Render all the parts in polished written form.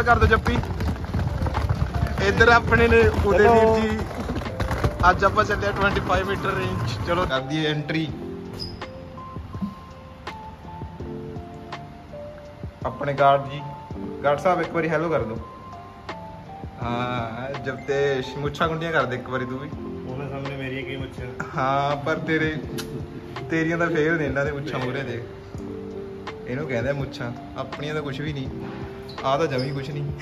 कर दो जप्पी। इधर अपने ने उदयवीर जी अज आप चले 25 मीटर रेंज। चलो कर दी एंट्री। अपने गार्ड जी, गार्ड साहब एक बार हेलो कर दो। हाँ जब ते मुच्छा गुंडियां कर दे एक बार तू भी। ਉਹਨੇ ਸਾਹਮਣੇ ਮੇਰੀਆਂ ਕੀ ਮੁੱਛਾਂ। हाँ पर तेरियां ਤਾਂ ਫੇਲ ਨੇ ਇਹਨਾਂ ਦੇ ਮੁੱਛਾਂ ਮੂਰੇ ਦੇ। ਇਹਨੂੰ ਕਹਿੰਦੇ ਮੁੱਛਾਂ, ਆਪਣੀਆਂ ਤਾਂ ਕੁਝ ਵੀ ਨਹੀਂ। ਆਹ ਤਾਂ ਜਮੀ ਕੁਝ ਨਹੀਂ।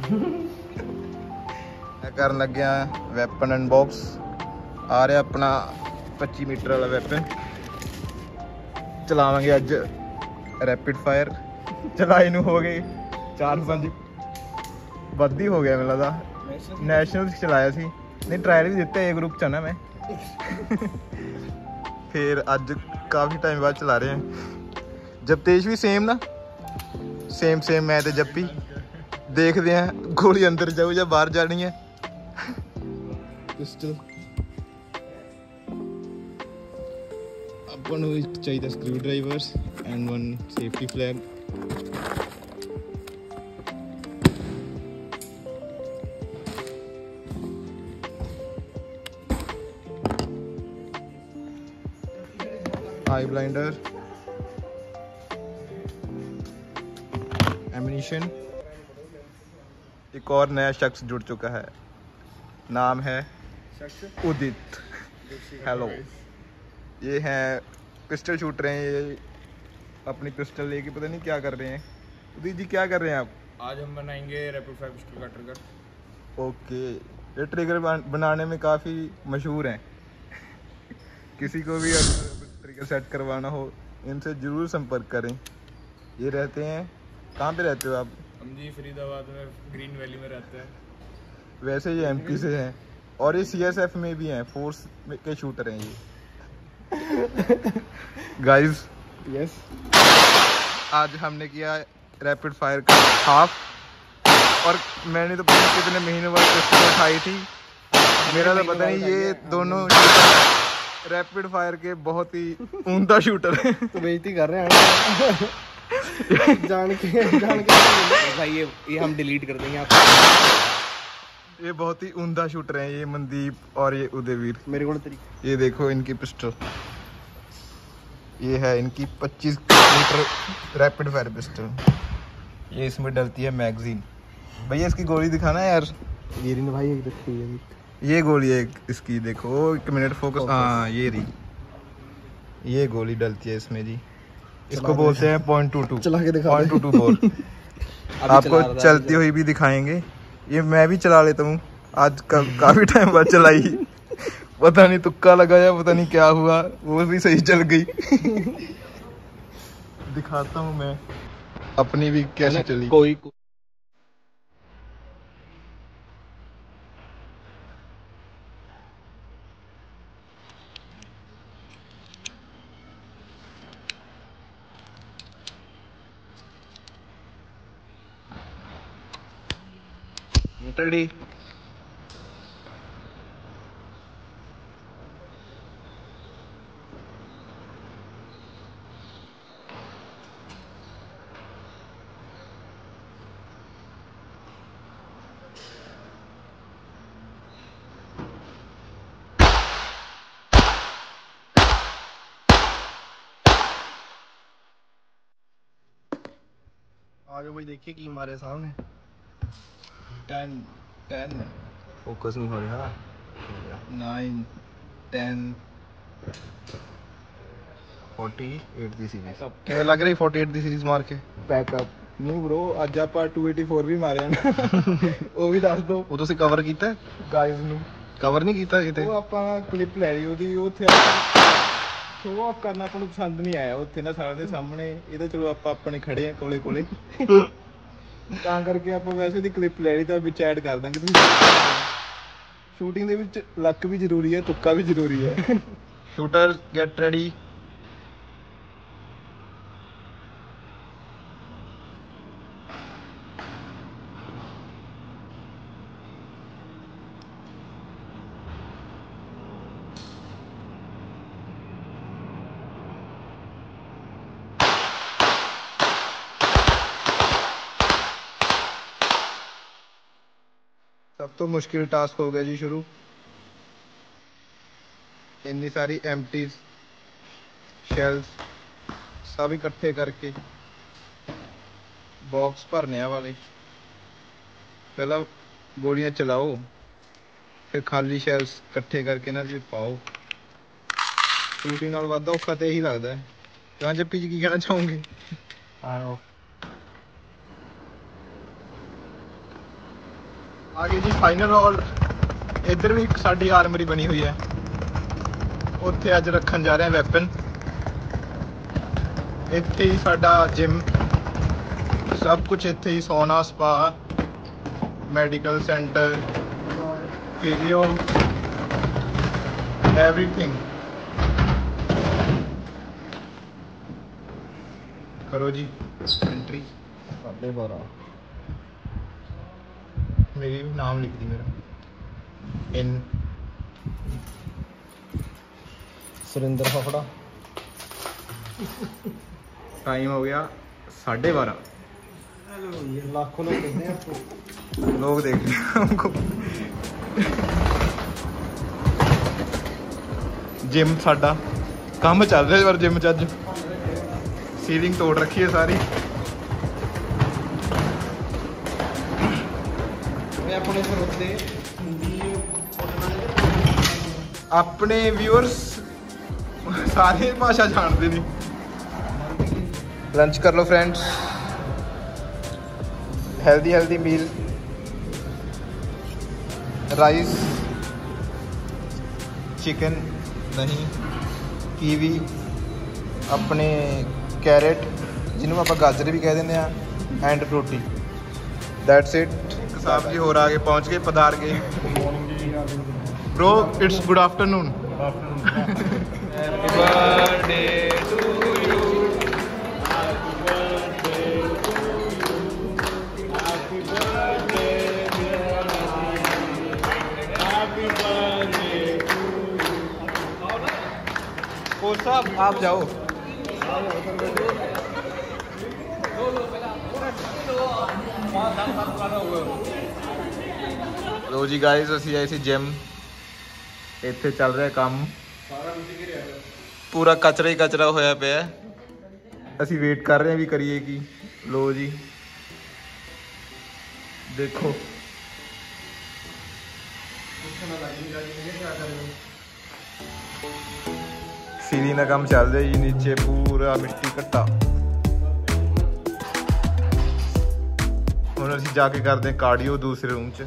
ਕਰਨ ਲੱਗਿਆ ਵੈਪਨ ਅਨਬਾਕਸ। ਆ ਰਿਹਾ ਆਪਣਾ 25 ਮੀਟਰ ਵਾਲਾ ਵੈਪਨ। ਚਲਾਵਾਂਗੇ ਅੱਜ ਰੈਪਿਡ ਫਾਇਰ। ਚਲਾਏ ਨੂੰ ਹੋ ਗਏ 4-5 ਵੱਧ ਹੀ ਹੋ ਗਿਆ ਮੈਨੂੰ ਲੱਗਦਾ। ਨੈਸ਼ਨਲ ਚਲਾਇਆ ਸੀ, ਨਹੀਂ ਟਰਾਇਲ ਵੀ ਦਿੱਤੇ ਇਹ ਗਰੁੱਪ ਚ ਨਾ ਮੈਂ। ਫਿਰ ਅੱਜ ਕਾਫੀ ਟਾਈਮ ਬਾਅਦ ਚਲਾ ਰਹੇ ਹਾਂ। ਜਪਤੇਸ਼ ਵੀ ਸੇਮ ਨਾ, ਸੇਮ ਮੈਂ ਤੇ ਜੱਪੀ। ਦੇਖਦੇ ਆ ਗੋਲੀ ਅੰਦਰ ਜਾਊ ਜਾਂ ਬਾਹਰ ਜਾਣੀ ਹੈ। ਪਿਸਟਲ ਆਪਾਂ ਨੂੰ ਚਾਹੀਦਾ screw drivers and one safety flag. Eye blinder, ammunition. एक और नया शख्स जुड़ चुका है, नाम है उदित। हेलो, ये हैं पिस्टल शूटर हैं। ये अपनी पिस्टल लेके पता नहीं क्या कर रहे हैं। उदित जी क्या कर रहे हैं आप? आज हम बनाएंगे रैपिड फायर पिस्टल का ट्रिगर। ओके, ये ट्रिगर बनाने में काफ़ी मशहूर हैं। किसी को भी ट्रिगर सेट करवाना हो इनसे ज़रूर संपर्क करें। ये रहते हैं, कहाँ पे रहते हो आप? हम जी फरीदाबाद में ग्रीन वैली में रहते हैं। वैसे ये एमपी से हैं और ये सीएसएफ में भी हैं, फोर्स के शूटर हैं ये। गाइस यस, आज हमने किया रैपिड फायर का हाफ। और मैंने तो पता कितने महीनों बाद पिस्टल उठाई थी। मेरा तो पता नहीं, ये दोनों रैपिड फायर के बहुत ही उम्दा शूटर हैं। तो बेइज्जती कर रहे हैं जान के भाई। ये हम डिलीट कर देंगे आपको। ये बहुत ही उम्दा शूटर हैं, ये मनदीप और ये उदयवीर। मेरे को ये देखो इनकी पिस्टल, ये है इनकी 25 मीटर रैपिड फायर पिस्टल। ये इसमें डलती है मैगजीन। भैया इसकी गोली दिखाना है यार। ये रही भाई, एक देखो ये गोली है इसकी, देखो 1 मिनट फोकस। हाँ ये रही, ये गोली डलती है इसमें जी। इसको बोलते हैं .22। चला के दिखा, .22 बोल। आपको चलती हुई भी दिखाएंगे। ये मैं भी चला लेता हूँ, आज काफी टाइम बाद चलाई। पता नहीं तुक्का लगाया, पता नहीं क्या हुआ, वो भी सही चल गई। दिखाता हूँ मैं अपनी भी कैसे चली। कोई रेडी। आगे भाई देखिए कि हमारे सामने 10 फोकस नहीं हो रहा। 9 10 48 ਦੀ ਸੀਰੀਜ਼। ਕਿਵੇਂ ਲੱਗ ਰਹੀ 48 ਦੀ ਸੀਰੀਜ਼ ਮਾਰ ਕੇ? ਪੈਕਅਪ ਨਹੀਂ ਬ్రో, ਅੱਜ ਆਪਾਂ 284 ਵੀ ਮਾਰਿਆ ਨਾ। ਉਹ ਵੀ ਦੱਸ ਦੋ। ਉਹ ਤੁਸੀਂ ਕਵਰ ਕੀਤਾ ਗਾਇਜ਼ ਨੂੰ? ਕਵਰ ਨਹੀਂ ਕੀਤਾ ਕਿਤੇ। ਉਹ ਆਪਾਂ ਕਲਿੱਪ ਲੈ ਲਈ ਉਹਦੀ, ਉੱਥੇ ਸ਼ੋ ਆਫ ਕਰਨਾ ਆਪਾਂ ਨੂੰ ਪਸੰਦ ਨਹੀਂ ਆਇਆ ਉੱਥੇ ਨਾ ਸਾਰਿਆਂ ਦੇ ਸਾਹਮਣੇ। ਇਹ ਤਾਂ ਚਲੋ ਆਪਾਂ ਆਪਣੇ ਖੜੇ ਆ ਕੋਲੇ ਤਾਂ ਕਰਕੇ ਆਪਾਂ ਵੈਸੇ ਦੀ ਕਲਿੱਪ ਲੈ ਲਈ ਤਾਂ ਵਿੱਚ ਐਡ ਕਰ ਦਾਂਗੇ। ਤੁਸੀਂ ਸ਼ੂਟਿੰਗ ਦੇ ਵਿੱਚ ਲੱਕ ਵੀ ਜ਼ਰੂਰੀ ਹੈ, ਤੁੱਕਾ ਵੀ ਜ਼ਰੂਰੀ ਹੈ। Shooter get ready. सब तो मुश्किल टास्क हो गया जी शुरू। इतनी सारी एम्प्टी शेल्स सब इकट्ठे करके बॉक्स भरने वाले। पहला गोलियां चलाओ, फिर खाली शेल्स इकट्ठे करके ना जी पाओ। शूटिंग नाल वादा औखा तो यही लगता है। कहाँ जप्पी जी की कहना चाहोगे? आगे जी फाइनल हॉल। इधर भी साडी आर्मरी बनी हुई है, उत्थे अज रखन जा रहे हैं वैपन। इत्थे ही साडा जिम, सब कुछ इत्थे ही, sauna, spa, medical centre, physio, everything. करो जी एंट्री। मेरी भी नाम लिख दी मेरा, इन सुरेंद्र फाफड़ा। टाइम हो गया 12:30। लाखों लोग देखते हैं आपको। लोग देख रहे हैं हमको। जिम साडा काम चल रहा है पर जिम च अज सीलिंग तोड़ रखी है सारी। अपने व्यूअर्स सारे भाषा जानते नहीं। लंच कर लो friends, healthy meal, rice, chicken, दही, कीवी, अपने कैरेट जिन्होंने आप गाजर भी कह देंगे, एंड रोटी। That's it. साहब जी होर आगे पहुंच गए, पधार गए। Bro it's good afternoon. Happy birthday to you, happy birthday, happy birthday coach साहब आप जाओ। लो जी गाइस, ਅਸੀਂ ਆਏ ਸੀ ਜਿਮ। ਇੱਥੇ ਚੱਲ ਰਿਹਾ ਕੰਮ, ਪੂਰਾ ਕਚਰਾ ਹੀ ਕਚਰਾ ਹੋਇਆ ਪਿਆ। ਅਸੀਂ ਵੇਟ ਕਰ ਰਹੇ ਹਾਂ ਵੀ ਕਰੀਏ ਕੀ। ਲੋ ਜੀ ਦੇਖੋ, सीढ़ी का काम चल रहा है जी। नीचे पूरा मिट्टी घट्टा। हुण असीं जाके करते हैं कार्डियो दूसरे रूम च।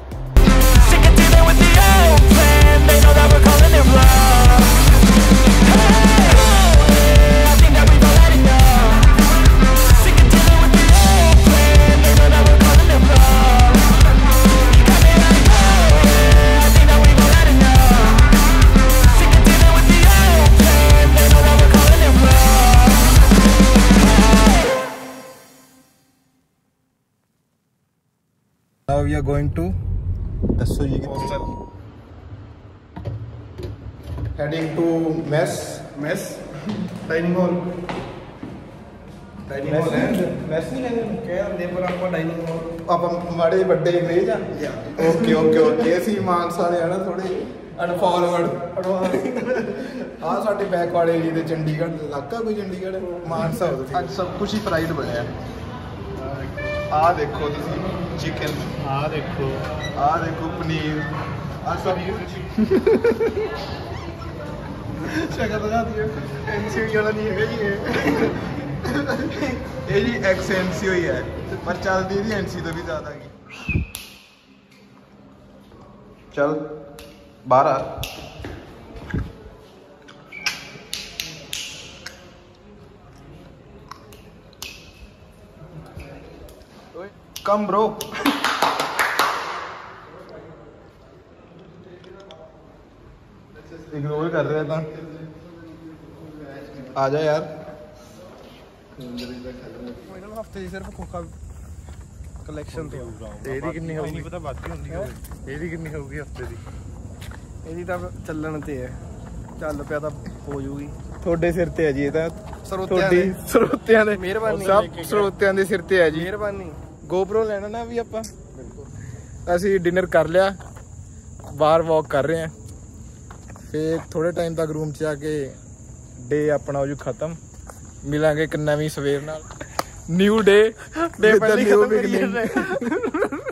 Now we are going to ਦੱਸੋ ਜੀ ਕਿੱਥੇ? heading to mess dining hall ਹੈ। ਮੈਸ ਨਹੀਂ ਕਹਿੰਦੇ ਪਰ ਆਪਾਂ ਡਾਈਨਿੰਗ ਹਾਲ। ਆਪਾਂ ਮਾੜੇ ਵੱਡੇ ਮੇਜ਼ ਆ। ਓਕੇ ਅਸੀਂ ਮਾਨਸਾ ਵਾਲੇ ਆ ਨਾ, ਥੋੜੇ ਅਨਫੋਰਵਰਡ। ਆ ਸਾਡੇ ਬੈਕ ਵਾਲੇ ਜੀ ਦੇ ਚੰਡੀਗੜ੍ਹ ਇਲਾਕਾ, ਕੋਈ ਚੰਡੀਗੜ੍ਹ ਮਾਨਸਾ। ਅੱਜ ਸਭ ਕੁਝ ਹੀ ਫਰਾਈਡ ਬਣਿਆ। ਆ ਦੇਖੋ ਤੁਸੀਂ चिकन, आ देखो पनीर, शक्ल बता दिए। एनसीओ वाला नहीं है ये जी एक्स एनसीओ ही है, पर चलती थी एनसी तो भी ज्यादा की। चल बाहर आ। कम ब्रो। इग्नोर कर रहे था। आ जा यार। हफ्ते ਦੀ ਸਿਰਫ ਕੋਕਾ ਕਲੈਕਸ਼ਨ ਤੇ ਇਹਦੀ ਕਿੰਨੀ ਹੋਊਗੀ? ਨਹੀਂ ਪਤਾ, ਬਾਕੀ ਹੁੰਦੀ ਹੋਵੇ। ਇਹਦੀ ਕਿੰਨੀ ਹੋਊਗੀ ਹਫਤੇ ਦੀ? ਇਹਦੀ ਤਾਂ ਚੱਲਣ ਤੇ ਹੈ, ਚੱਲ ਪਿਆ ਤਾਂ ਹੋ ਜੂਗੀ। ਤੁਹਾਡੇ ਸਿਰ ਤੇ ਹੈ ਜੀ ਇਹ ਤਾਂ, ਸਰੋਤਿਆਂ ਦੇ ਮਿਹਰਬਾਨੀ, ਸਭ ਸਰੋਤਿਆਂ ਦੇ ਸਿਰ ਤੇ ਹੈ ਜੀ ਮਿਹਰਬਾਨੀ। GoPro ਲੈਣਾ ਨਾ ਵੀ ਆਪਾਂ, ਅਸੀਂ ਡਿਨਰ ਕਰ ਲਿਆ, ਬਾਹਰ ਵਾਕ ਕਰ ਰਹੇ ਹਾਂ, ਫਿਰ ਥੋੜੇ ਟਾਈਮ ਤੱਕ ਰੂਮ 'ਚ ਆ ਕੇ ਡੇ ਆਪਣਾ ਹੋ ਜੂ ਖਤਮ। ਮਿਲਾਂਗੇ ਇੱਕ ਨਵੀਂ ਸਵੇਰ ਨਾਲ, ਨਿਊ ਡੇ ਪਹਿਲੇ ਖਤਮ ਕਰੀਏ।